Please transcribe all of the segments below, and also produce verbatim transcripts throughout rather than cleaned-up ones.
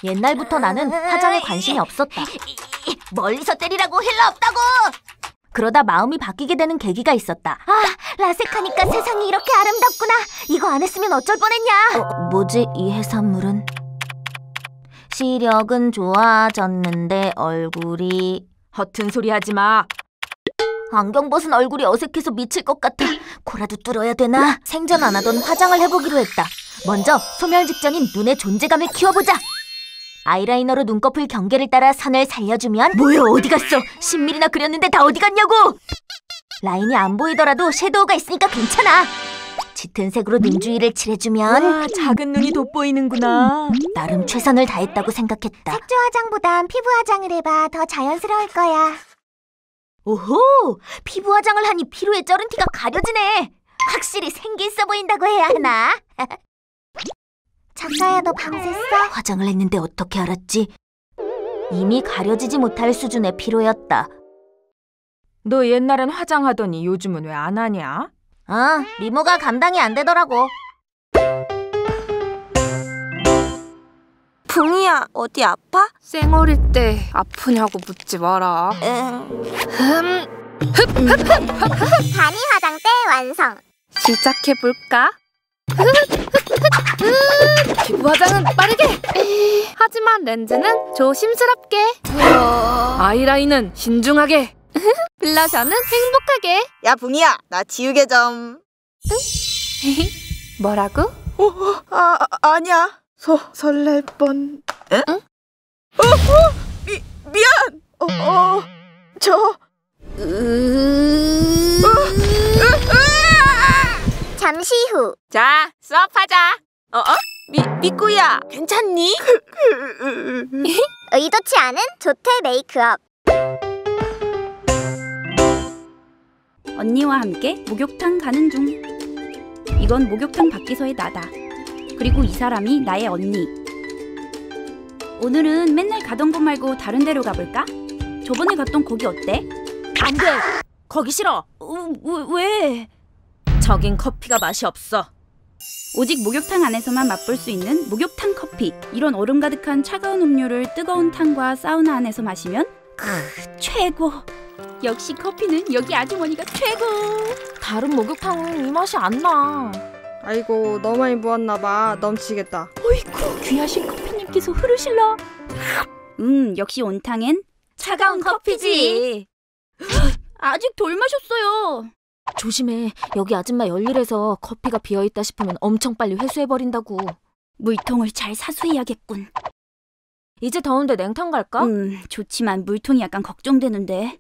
옛날부터 나는 화장에 관심이 없었다. 멀리서 때리라고 힐러 없다고! 그러다 마음이 바뀌게 되는 계기가 있었다. 아, 라섹하니까 세상이 이렇게 아름답구나. 이거 안 했으면 어쩔 뻔했냐. 어, 뭐지 이 해산물은? 시력은 좋아졌는데 얼굴이... 허튼 소리 하지 마. 안경 벗은 얼굴이 어색해서 미칠 것 같아. 코라도 뚫어야 되나? 생전 안 하던 화장을 해보기로 했다. 먼저 소멸 직전인 눈의 존재감을 키워보자. 아이라이너로 눈꺼풀 경계를 따라 선을 살려주면... 뭐야 어디 갔어? 십 밀리미터나 그렸는데 다 어디 갔냐고! 라인이 안 보이더라도 섀도우가 있으니까 괜찮아. 짙은 색으로 눈 주위를 칠해주면... 와, 작은 눈이 돋보이는구나. 나름 최선을 다했다고 생각했다. 색조 화장보단 피부 화장을 해봐. 더 자연스러울 거야. 오호! 피부 화장을 하니 피로에 쩔은 티가 가려지네. 확실히 생기 있어 보인다고 해야 하나? 작가야, 너 밤샜어? 화장을 했는데 어떻게 알았지? 이미 가려지지 못할 수준의 피로였다. 너 옛날엔 화장하더니 요즘은 왜 안 하냐? 아, 미모가 감당이 안 되더라고. 붕이야, 어디 아파? 쌩얼일 때 아프냐고 묻지 마라. 응. 단위 화장대 완성. 시작해볼까? 피부 화장은 빠르게! 하지만 렌즈는 조심스럽게. 아이라인은 신중하게. 블러셔는 행복하게. 야, 붕이야, 나 지우개 좀. 뭐라고? 어, 아, 아, 아니야. 서, 설렐 뻔. 에? 응? 어, 어, 미, 미안. 어, 어, 저. 으... 어, 으, 으, 잠시 후. 자, 수업하자. 어, 어? 미, 미꾸야, 괜찮니? 의도치 않은 조퇴 메이크업. 언니와 함께 목욕탕 가는 중. 이건 목욕탕 밖에서의 나다. 그리고 이 사람이 나의 언니. 오늘은 맨날 가던 곳 말고 다른 데로 가볼까? 저번에 갔던 거기 어때? 안 돼! 거기 싫어! 어, 왜? 저긴 커피가 맛이 없어. 오직 목욕탕 안에서만 맛볼 수 있는 목욕탕 커피. 이런 얼음 가득한 차가운 음료를 뜨거운 탕과 사우나 안에서 마시면 크, 최고! 역시 커피는 여기 아주머니가 최고! 다른 목욕탕은 이 맛이 안 나. 아이고, 너무 많이 부었나봐. 넘치겠다. 어이쿠, 귀하신 커피님께서 흐르실라. 음, 역시 온탕엔 차가운 커피지. 아직 덜 마셨어요. 조심해. 여기 아줌마 열일해서 커피가 비어있다 싶으면 엄청 빨리 회수해버린다고. 물통을 잘 사수해야겠군. 이제 더운데 냉탕 갈까? 음, 좋지만 물통이 약간 걱정되는데.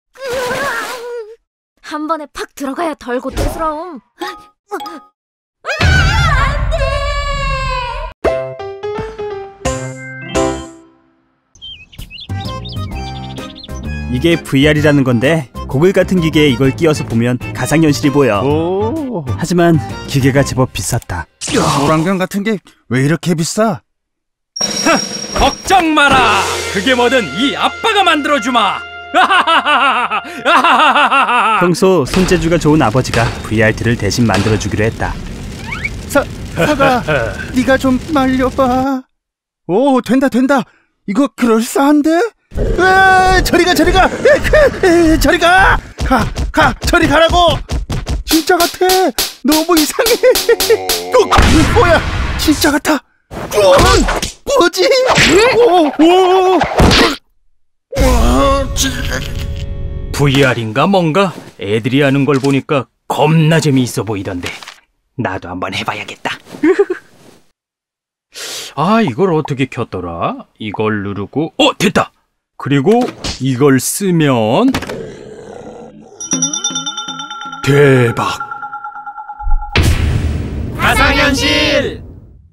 한 번에 팍 들어가야 덜 고통스러움. 이게 브이알이라는 건데 고글 같은 기계에 이걸 끼워서 보면 가상현실이 보여. 오. 하지만 기계가 제법 비쌌다. 물안경 같은 게 왜 이렇게 비싸? 걱정 마라. 그게 뭐든 이 아빠가 만들어주마. 평소 손재주가 좋은 아버지가 브이알티를 대신 만들어주기로 했다. 사, 사가 네가 좀 말려봐. 오, 된다 된다. 이거 그럴싸한데? 으아, 저리가 저리가 에, 에, 저리가 가, 가 저리 가라고. 진짜 같아. 너무 이상해. 어, 뭐야, 진짜 같아. 어, 뭐지? 오, 오. 브이알인가 뭔가? 애들이 하는 걸 보니까 겁나 재미있어 보이던데 나도 한번 해봐야겠다. 아, 이걸 어떻게 켰더라? 이걸 누르고 어, 됐다! 그리고 이걸 쓰면 대박! 가상현실!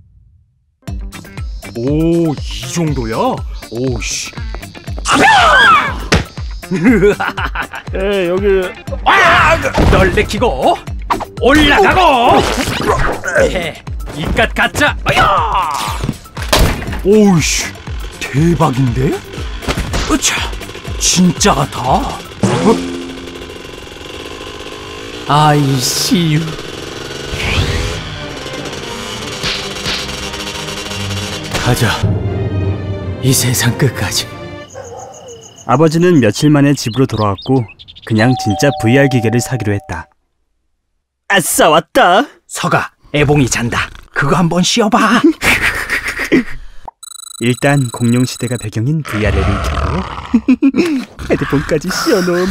오, 이 정도야? 오씨. 에, 여기 아! 널레키고 올라가고 에, 이깟 가짜. 어야! 오우씨, 대박인데? 으차, 진짜 같아. 어? 아이씨유. 가자. 이 세상 끝까지. 아버지는 며칠 만에 집으로 돌아왔고 그냥 진짜 브이알 기계를 사기로 했다. 아싸, 왔다. 서가, 애봉이 잔다. 그거 한번 씌워봐. 일단 공룡 시대가 배경인 브이알을 켜고 헤드폰까지 씌워놓으면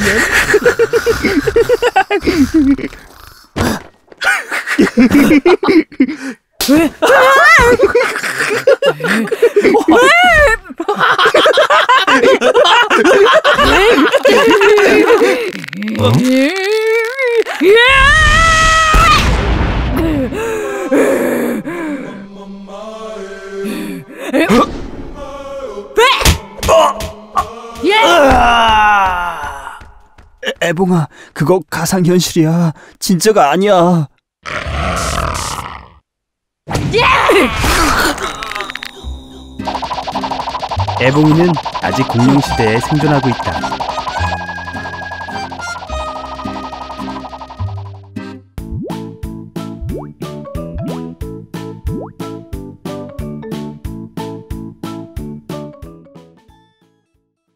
왜? 어? 애, 애봉아, 그거 가상현실이야. 진짜가 아니야. 애봉이는 아직 공룡 시대에 생존하고 있다.